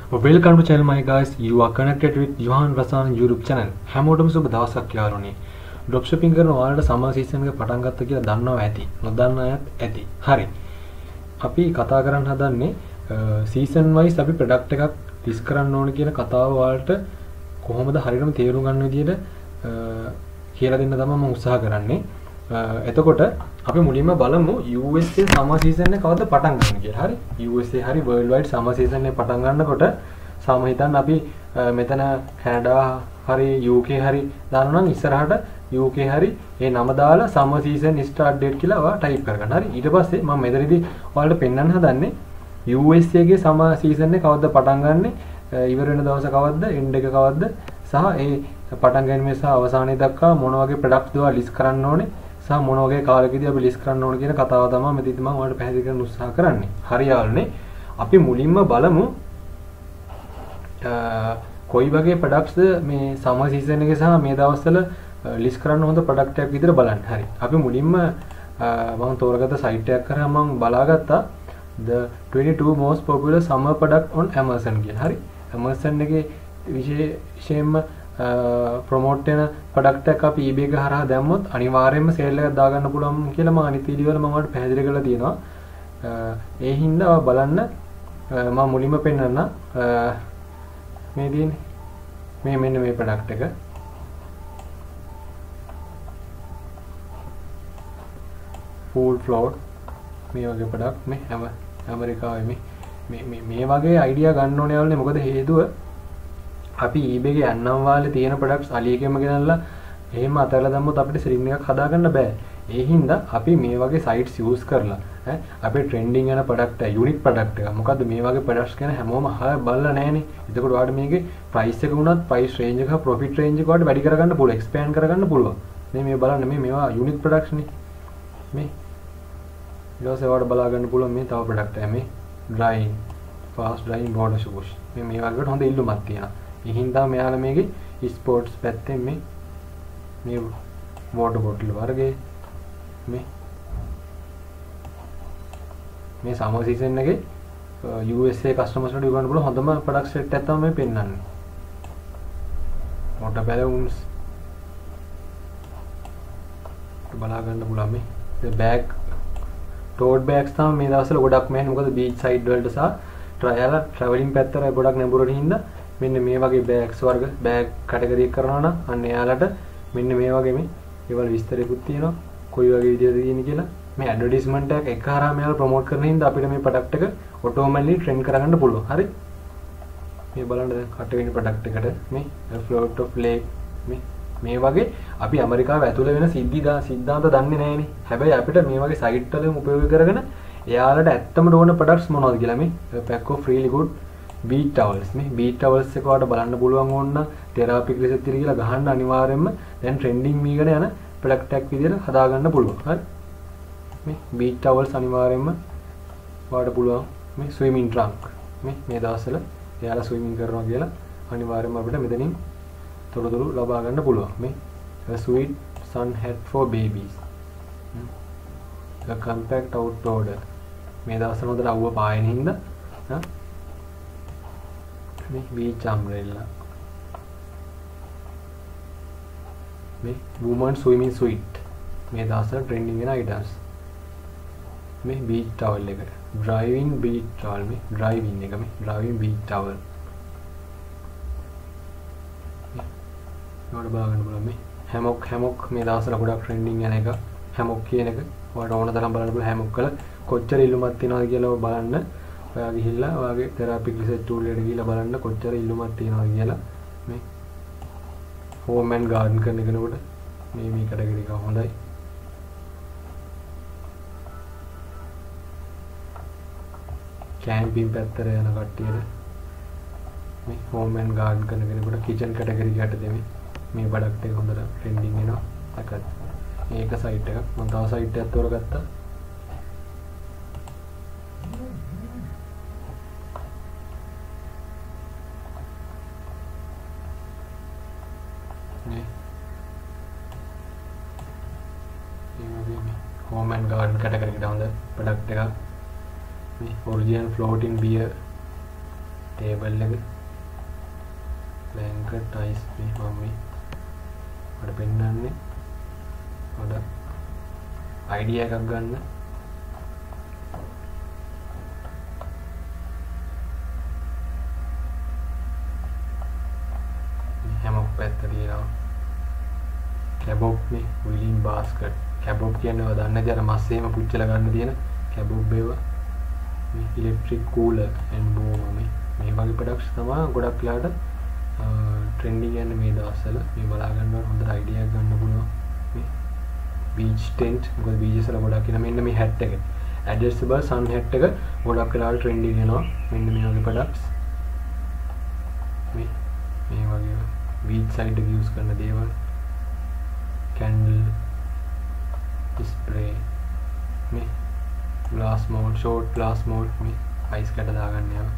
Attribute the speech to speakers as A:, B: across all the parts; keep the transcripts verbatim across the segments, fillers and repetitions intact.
A: Welcome to channel my guys. You are connected with Johan Rasan YouTube channel. හැමෝටම සුබ දවසක් යාළුවනේ. drop shipping කරන ඔයාලට summer season එක පටන් ගත්ත කියලා දන්නවා ඇති. නොදන්න අයත් ඇති. හරි. අපි කතා කරන්න හදන්නේ season wise අපි product එකක් list කරන්න ඕන කියන කතාව ඔයාලට කොහොමද හරියටම තේරුම් ගන්න විදියට කියලා දෙන්න තමයි මම උත්සාහ කරන්නේ. එතකොට අපි මුලින්ම බලමු U S A summer season එක කවද්ද පටන් ගන්න කියලා. හරි. U S A හරි worldwide summer season එක පටන් ගන්නකොට සාම හිතන්න අපි මෙතන කැනඩා හරි U K හරි දානවා නම් ඉස්සරහට U K හරි ඒ නම දාලා summer season start date කියලා ඔයා type කරගන්න. හරි. ඊට පස්සේ මම මෙතනදී ඔයාලට පෙන්වන්න හදන්නේ U S A ගේ summer season එක කවද්ද පටන් ගන්නෙ, ඉවර වෙන දවස කවද්ද, end එක කවද්ද සහ ඒ පටන් ගැනීම සහ අවසානයේ දක්වා මොන වගේ products දවා list කරන්න ඕනේ සහ මොන වගේ කාලෙකදී අපි list කරන්න ඕන කියන කතාව තමයි මෙතනදී මම ඔයාලට පැහැදිලි කරන්න උත්සාහ කරන්නේ. හරි යාළුවනේ. අපි මුලින්ම බලමු කොයි වගේ products මේ summer season එකේ සහ මේ දවස්වල list කරන්න හොඳ product එකක් විදිහට බලන්න. හරි. අපි මුලින්ම මම තෝරගත්ත site එකක් කරා මම බලාගත්තා the twenty-two most popular summer product on Amazon කියලා. හරි. Amazon එකේ විශේෂයෙන්ම ප්‍රොමෝට් වෙන ප්‍රොඩක්ට් එකක් අපි eBay එක හරහා දැම්මොත් අනිවාර්යයෙන්ම සේල් එකක් දාගන්න පුළුවන් කියලා මම අනිත් වීඩියෝ වල මම ඔයාලට පැහැදිලි කරලා තියෙනවා. ඒ හින්දා බලන්න මම මුලින්ම පෙන්නන්න මේ දින්නේ මේ මෙන්න මේ ප්‍රොඩක්ට් එක. full floor මේ වගේ ප්‍රොඩක්ට් මේ හැම ඇමරිකාවේ මේ මේ මේ වගේ අයිඩියා ගන්න ඕනේ යාළුවනේ. මොකද හේතුව අපි eBay එකේ යන්නම් වාලේ තියෙන products අලියකෙම ගෙනල්ලා එහෙම අතහැරලා දැම්මොත් අපිට selling එකක් හදාගන්න බෑ. ඒ හින්දා අපි මේ වගේ sites use කරලා ඈ අපේ trending යන product එක unique product එක. මොකද්ද මේ වගේ products ගැන හැමෝම අහලා බලලා නැහනේ. එතකොට ඔයාලට මේකේ price එක වුණත් price range එක profit range එක ඔයාලට වැඩි කරගන්න පුළුවන්, expand කරගන්න පුළුවන්. මේ මේ බලන්න මේ මේවා unique products නේ. මේ ඊට පස්සේ ඔයාලට බලා ගන්න පුළුවන් මේ තව product එක මේ drying fast drying water shoes. මේ මේ වගේකට හොඳ ඉල්ලුමක් තියෙනවා. ඒ හින්දා මෙයාලා මේකේ ස්පෝර්ට්ස් පැත්තෙන් මේ මේ water bottle වර්ගයේ මේ මේ summer season එකේ U S A customers වලට ගන්න පුළුවන් හොඳම product set එකක් තමයි මේ පෙන්නන්නේ. water balloons බලා ගන්න පුළුවන් මේ bag tote bags තමයි මේ දවස්වල ගොඩක් මේ මොකද beach side වලට සහ trial traveling පැත්තට ගොඩක් නැඹුරුට හින්දා මෙන්න මේ වගේ bags වර්ග bag category එක කරනවා නම් අන්න එයාලට මෙන්න මේ වගේ මේ ඒවල විස්තරයකුත් තියෙනවා කොයි වගේ විදිහද තියෙන්නේ කියලා. මේ ඇඩ්වර්ටයිස්මන්ට් එකක් එක හරහා මෙයාලා ප්‍රොමෝට් කරන හින්දා අපිට මේ ප්‍රොඩක්ට් එක ඔටෝමැටිකලි ට්‍රෙන්ඩ් කරගන්න පුළුවන්. හරි. මේ බලන්න දැන් කට වෙන ප්‍රොඩක්ට් එකට මේ float of lake මේ මේ වගේ අපි ඇමරිකාව ඇතුළේ වෙන සිද්ධි සිද්ධාන්ත දන්නේ නැහැනේ. හැබැයි අපිට මේ වගේ සයිට් වලින් උපයෝග කරගෙන එයාලට ඇත්තම ඕන ප්‍රොඩක්ට්ස් මොනවද කියලා මේ pack of really good beach towels මේ beach towels එක වලට බලන්න පුළුවන් ඕන නම් therapy research කියලා ගහන්න අනිවාර්යයෙන්ම දැන් trending මීගෙන යන product එකක් විදිහට හදාගන්න පුළුවන්. හරි. මේ beach towels අනිවාර්යයෙන්ම ඔයාලට පුළුවන් මේ swimming trunk මේ මේ දවස්වල එයාලා swimming කරනවා කියලා අනිවාර්යයෙන්ම අපිට මෙතනින් තොරතුරු ලබා ගන්න පුළුවන්. මේ a sweet sun hat for babies a compact outboarder මේ දවස්වල හොඳට අවුව පායන හින්දා මේ beach umbrella මේ woman swimming suit මේ දවස්වල trending වෙන items මේ beach towel එක driving beach towel මේ driving එක මේ driving beach towel ඔයාලට බලන්න පුළුවන් මේ hammock hammock මේ දවස්වල ගොඩක් trending යන එක hammock කියන එක ඔයාලට ඕන තරම් බලන්න පුළුවන් hammock වල කොච්චර ඉල්ලුමක් තියෙනවද කියලා බලන්න. ඔයා ගිහිල්ලා ඔයාගේ therapy research tool එකට ගිහිල්ලා බලන්න කොච්චර ඉල්ලුමක් තියෙනවද කියලා. මේ home and garden කරන කෙනෙකුට මේ මේ කැටගරි එක හොඳයි. camping පැත්තට යන කට්ටියට මේ home and garden කරන කෙනෙකුට kitchen කැටගරි එකට දෙමි මේ product එක හොඳට trending වෙනවා. එකත් මේක site එකක් මම තව site එකක් තෝරගත්තා. home and garden category එකට හොඳ product එකක් මේ original floating beer ටේබල් එක බ්ලැන්කට් අයිස් මේ මම මේ ඔයාලට පෙන්නන්නේ ඔයාලට අයිඩියා එකක් ගන්න හැමෝක් පැත්ත තියෙනවා කැබොබ් මේ විලින් බාස්කට් කැබොබ් කියන්නේ ඔයා දන්නේ නැති අර මස් එහෙම පුච්චලා ගන්න තියෙන කැබොබ් ඒවා මේ ඉලෙක්ට්‍රික් කූලර් ඇන්ඩ් බෝම මේ මේ වගේ ප්‍රොඩක්ට්ස් තමයි ගොඩක් වෙලාට ට්‍රෙන්ඩින් යන්නේ මේ දවස්වල මේ බලා ගන්නකොට හොඳට අයිඩියා එකක් ගන්න පුළුවන් මේ බීච් ටෙන්ට් මොකද බීචස් වල ගොඩක් ඉන්න මෙන්න මේ හැට් එක ඇඩ්ජස්ටබල් සන් හැට් එක ගොඩක් වෙලාට ට්‍රෙන්ඩින් වෙනවා මෙන්න මේ වගේ ප්‍රොඩක්ට්ස් මේ මේ වගේ බීච් සයිඩ් එක යූස් කරන දේවල් candle display මේ glass mold short glass mold මේ ice කැට දාගන්න යනවා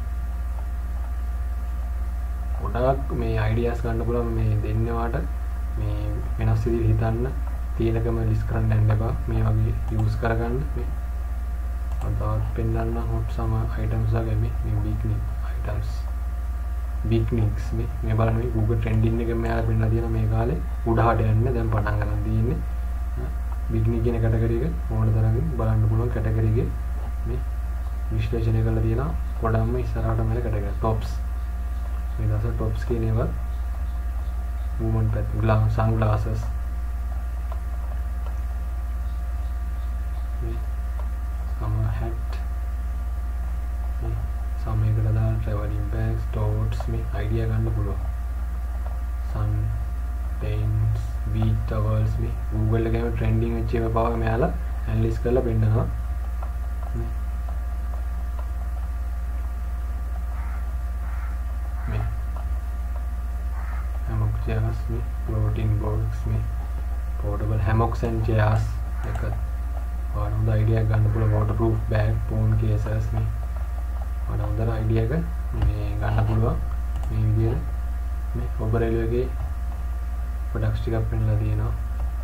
A: ගොඩක් මේ ideas ගන්න පුළුවන් මේ දෙන්නවාට මේ වෙනස් විදිහට හිතන්න තියෙනකම ලිස්ට් කරන්න යන්න එපා මේ වගේ යූස් කරගන්න මේ අතවත් පෙන්නන්න hot summer items වගේ මේ මේ beginning items beginnings මේ මේ බලන්න මේ Google trending එකෙන් මෙයාලා පෙන්නලා තියෙන මේ කාලේ උඩහට යන්න දැන් පටන් ගන්න තියෙන්නේ beginning කියන කැටගරි එක ඕන තරමින් බලන්න පුළුවන් කැටගරි එකේ මේ විශ්ලේෂණය කරලා තියෙනවා ගොඩක්ම ඉස්සරහට මෙල කැටගරි tops මේ දවස් tops කියන ඒවා women පැත්ත glass sunglasses මේ summer hat මේ සමයකට දාන traveling bags totes මේ idea ගන්න පුළුවන් sun paints beach towels මේ Google එකේම trending වෙච්ච ඒවා පාව මෙයාලා ඇනලිස් කරලා පෙන්නනවා මේ hammock chairs මේ floating boards මේ portable hammocks and chairs එක ඔයාලා හොඳ idea එකක් ගන්න පුළුවන් waterproof bag phone cases මේ ඔයාලා හොඳ idea එක මේ ගන්න පුළුවන් මේ විදිහට මේ ඔබ රේලුවේ එකේ ප්‍රොඩක්ට්ස් ටිකක් පෙන්නලා තියෙනවා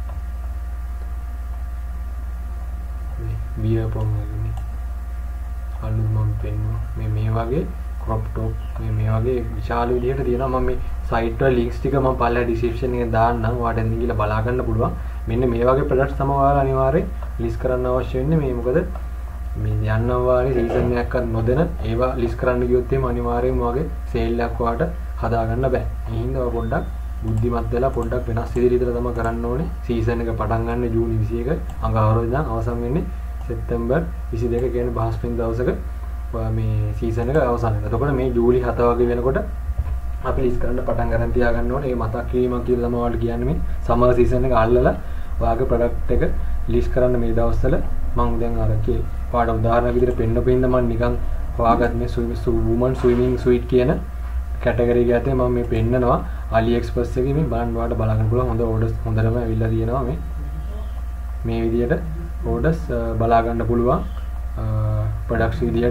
A: මේ බියර් පොම් එකනේ අලුත් මම පෙන්නුවා මේ මේ වගේ crop top මේ මේ වගේ විශාල විදිහට තියෙනවා මම මේ සයිට් වල ලින්ක්ස් ටික මම පල්ලා ඩිස්ක්‍රිප්ෂන් එකේ දාන්නම් ඔයාලට එන්න ගිහලා බලා ගන්න පුළුවන් මෙන්න මේ වගේ ප්‍රොඩක්ට්ස් තමයි ඔයාලා අනිවාර්යෙන් ලිස්ට් කරන්න අවශ්‍ය වෙන්නේ මේ මොකද මේ යනවා වාගේ සීසන් එකක් අර නොදෙන ඒවා ලිස්ට් කරන්න ගියොත් එහෙම අනිවාර්යෙන්ම වගේ සේල් එකක් ඔයාලට හදා ගන්න බෑ ඒ හින්දා ඔය පොඩ්ඩක් බුද්ධිමත් වෙලා පොඩ්ඩක් වෙනස් විදිහට තමයි කරන්න ඕනේ සීසන් එක පටන් ගන්න ජූනි විසි එක අඟහරුවා ඉඳන් අවසන් වෙන්නේ සෙප්තැම්බර් විසි දෙක කියන්නේ බ්‍රහස්පතින්දා දවසක මේ සීසන් එක අවසන් වෙනවා. එතකොට මේ ජූලි හත වගේ වෙනකොට අපි ලිස්ට් කරන්න පටන් ගන්න තියාගන්න ඕනේ. මේ මතක් කිරීමක් කියලා තමයි ඔයාලට කියන්නේ මේ සමර් සීසන් එක අල්ලලා ඔයාගේ ප්‍රොඩක්ට් එක ලිස්ට් කරන්න මේ දවස්වල මම දැන් අර කියේ ඔයාලට උදාහරණයක් විදිහට පෙන්න පෙන්න මම නිකන් හොයාගත් මේ women swimming suit කියන කැටගරි එක ඇතුලේ මම මේ පෙන්නනවා AliExpress එකේ මේ බලන්න ඔයාලට බලා ගන්න පුළුවන් හොඳ orders හොඳටම ඇවිල්ලා තියෙනවා මේ මේ විදිහට orders බලා ගන්න පුළුවන් products විදිහට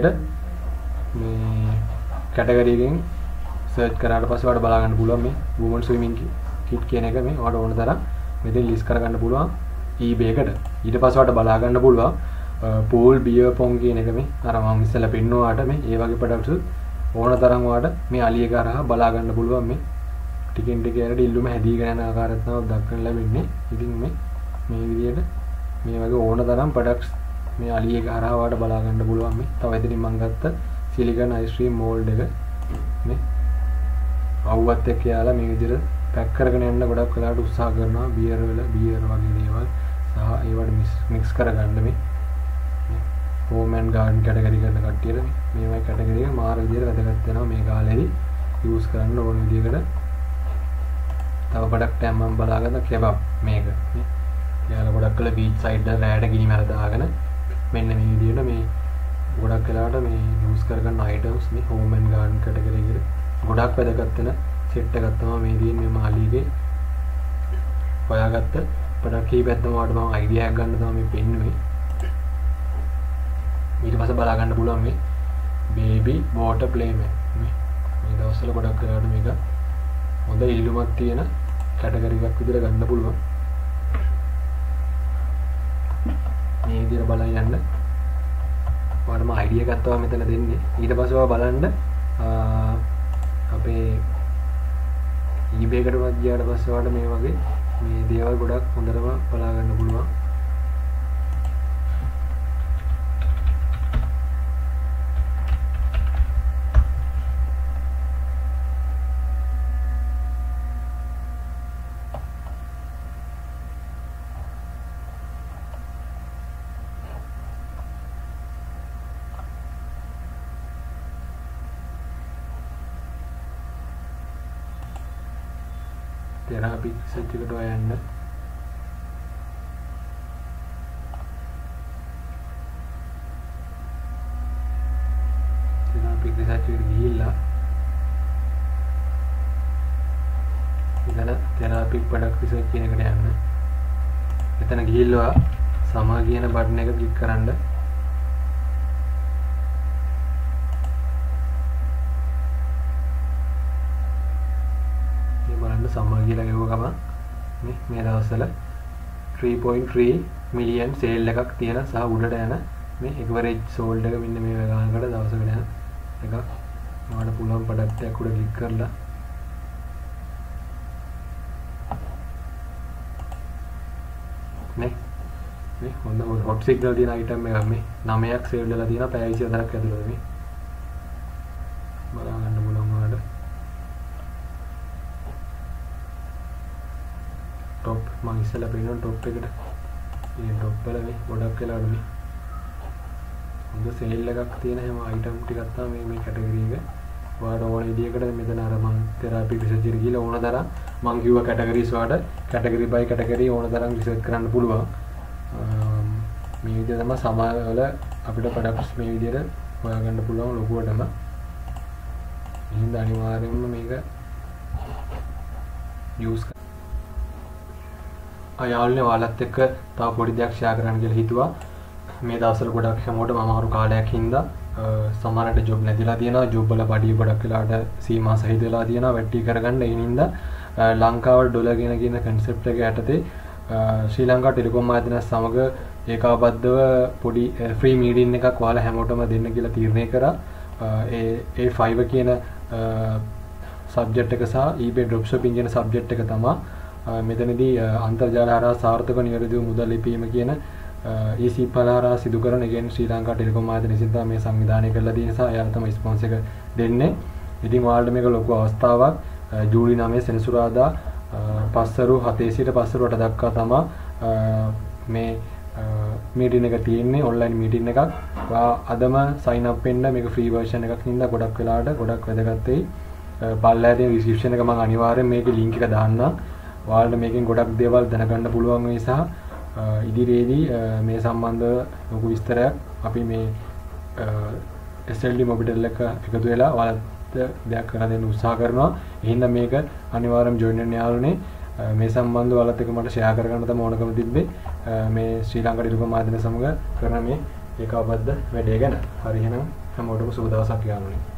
A: මේ කැටගරි එකෙන් search කරාට පස්සේ ඔයාලට බලා ගන්න පුළුවන් මේ women swimming kit කියන එක මේ ඔයාලට ඕන තරම් මෙතෙන් list කර ගන්න පුළුවන් eBay එකට ඊට පස්සේ ඔයාලට බලා ගන්න පුළුවන් pool beer pong කියන එක මේ අර මම ඉස්සෙල්ලා පෙන්නුවාට මේ ඒ වගේ products ඕන තරම් ඔයාලට මේ Ali එක හරහා බලා ගන්න පුළුවන් මේ ටිකෙන් ටික යනට ඉල්ලුම හැදීගෙන යන ආකාරය තමයි දක්වන්න ලැබෙන්නේ. ඉතින් මේ මේ විදිහට මේ වගේ ඕන තරම් ප්‍රොඩක්ට්ස් මේ Ali එක හරහා ඔයාලට බලා ගන්න පුළුවන් මේ. තව ඉතින් මම ගත්ත සිලිකන් ice cream mold එක මේ අවුවත් එක්ක යාලා මේ විදිහට පැක් කරගෙන යන්න ගොඩක් වෙලාවට උත්සාහ කරනවා බියර් වල බියර් වගේ දේවල් සහ ඒවට මික්ස් කරගන්න මේ home and garden category කරන කට්ටියට මේ වගේ category එක මාර විදිහට වැදගත් වෙනවා මේ කාලේදී use කරන්න ඕන විදිහකට. තව product එකක් මම බලාගත්ත kebab මේක නේ. යාලා ගොඩක් කල beach side වල රැයට ගිනි මැල දාගෙන මෙන්න මේ විදිහට මේ ගොඩක් වෙලාවට මේ use කරගන්න items මේ home and garden category එකට ගොඩක් වැදගත් වෙන set එකක් තමයි මේ තියෙන්නේ මේ මාළිගේ හොයාගත්ත product කීපයක් තමයි මම idea එකක් ගන්න තමයි මේ පෙන්නුවේ. ඊට පස්සේ බලා ගන්න පුළුවන් මේ baby water play mat මේ මේ දවස්වල ගොඩක් වෙලාවට මේක හොඳ ඉල්ලුමක් තියෙන කැටගරි එකක් විදිහට ගන්න පුළුවන්. මේ විදිහට බලන් යන්න ඔයාලම idea එකක් තමයි මෙතන දෙන්නේ. ඊට පස්සේ ඔයා බලන්න අපේ eBay එකටවත් ගියාට පස්සේ ඔයාලට මේ වගේ මේ දේවල් ගොඩක් හොඳටම බලා ගන්න පුළුවන්. therapy research එකට යන්න. therapy research එකට ගිහිල්ලා ඉතන therapy product research කියන එකට යන්න. එතන ගිහිල්ලා සමා කියන බටන් එක ක්ලික් කරන්න. සම්මා කියලා ගෙවුව ගමන් මේ මේ දවස්වල three point three million sale එකක් තියෙන සහ උඩට යන මේ එවරේජ් සෝල්ඩ් එක මෙන්න මේ ගානකට දවසකට යන එකක්. ඔයාලට පුළුවන් ප්‍රොඩක්ට් එකක් උඩ ක්ලික් කරලා මේ මේ හොඳ හොට් සිග්නල් තියෙන අයිටම් එකක් මේ නවයක් සේව් වෙලා තියෙනවා පැය විසිහතරක් ඇතුළත මේ බලා ගන්න පුළුවන් ඔයාලට. टॉप මම ඉස්සෙල්ලා පේනවා টොප් එකට මේ টොප් වල මේ ගොඩක් වෙලාවට මේ හොඳ සේල් එකක් තියෙන හැම අයිටම් ටිකක් තමයි මේ මේ කැටගරි එක. ඔයාලට ඕන විදියකට මෙතන අර මම තෙරපි රිසර්ච් එකට ගිහලා ඕන තරම් මම කිව්ව කැටගරිස් වලට කැටගරි බයි කැටගරි ඕන තරම් රිසර්ච් කරන්න පුළුවන්. මේ විදිය තමයි සමාවල අපිට ප්‍රොඩක්ට්ස් මේ විදියට හොයාගන්න පුළුවන් ලොකුවටම. එහෙනම් අනිවාර්යයෙන්ම මේක යූස් අයාළුවනේ ඔයාලත් එක්ක තව පොඩි දෙයක් ෂෙයා කරන්න කියලා හිතුවා. මේ දවස්වල ගොඩක් හැමෝටම අමාරු කාලයක් හින්දා සමහරට ජොබ් නැතිලා තියෙනවා. ජොබ් වල පඩිය ගොඩක් වෙලාවට සීමා සහිත වෙලා තියෙනවා. වැටි කරගන්න ඒ නින්දා ලංකාවට ඩොලර් කියන කියන කන්සෙප්ට් එක යටතේ ශ්‍රී ලංකා ටෙලිකොම් ආයතනය සමග ඒකාබද්ධව පොඩි ෆ්‍රී මීටින් එකක් ඔයාලා හැමෝටම දෙන්න කියලා තීරණය කරා. ඒ ඒ ෆයිවර් කියන සබ්ජෙක්ට් එක සහ eBay dropshipping කියන සබ්ජෙක්ට් එක තමයි මෙතනදී අන්තර්ජාල හරහා සාර්ථක නිවැරදිව මුදල් ලිපීම කියන E C P L හරහා සිදු කරන එකෙන් ශ්‍රී ලංකා ටෙලිකොම් ආයතනය විසින් තමයි මේ සංවිධානය කරලා තියෙන නිසා එයාලා තමයි ස්පොන්සර් එක දෙන්නේ. ඉතින් ඔයාලට මේක ලොකු අවස්ථාවක්. ජූලි නවය සෙනසුරාදා පස්වරු හතේ සිට පස්වරු අට දක්වා තමයි මේ මීටින් එක තියෙන්නේ ඔන්ලයින් මීටින් එකක්. ඔයා අදම සයින් අප් වෙන්න මේක ෆ්‍රී වර්ෂන් එකක් නින්දා ගොඩක් වෙලාවට ගොඩක් වැදගත් වෙයි. පල්ලා තියෙන ඩිස්ක්‍රිප්ෂන් එක මම අනිවාර්යෙන් මේකේ ලින්ක් එක දාන්නම්. ඔයාලට මේකෙන් ගොඩක් දේවල් දැනගන්න පුළුවන් වෙයි සහ ඉදිරියේදී මේ සම්බන්ධව ලොකු විස්තරයක් අපි මේ S L D මොබිටෙල් එක එකතු වෙලා ඔයාලට දෙයක් කරලා දෙන්න උත්සාහ කරනවා. එහෙනම් මේක අනිවාර්යයෙන්ම ජොයින් වෙන්න යාළුවනේ. මේ සම්බන්ධව ඔයාලත් එක්ක මට ෂෙයා කරගන්න තමයි ඕනකම තිබ්බේ. මේ ශ්‍රී ලංකා ටෙලිකොම් ආයතනය සමග කරන මේ ඒකාබද්ධ වැඩේ ගැන. හරි එහෙනම් හැමෝටම සුබ දවසක් යාළුවනේ.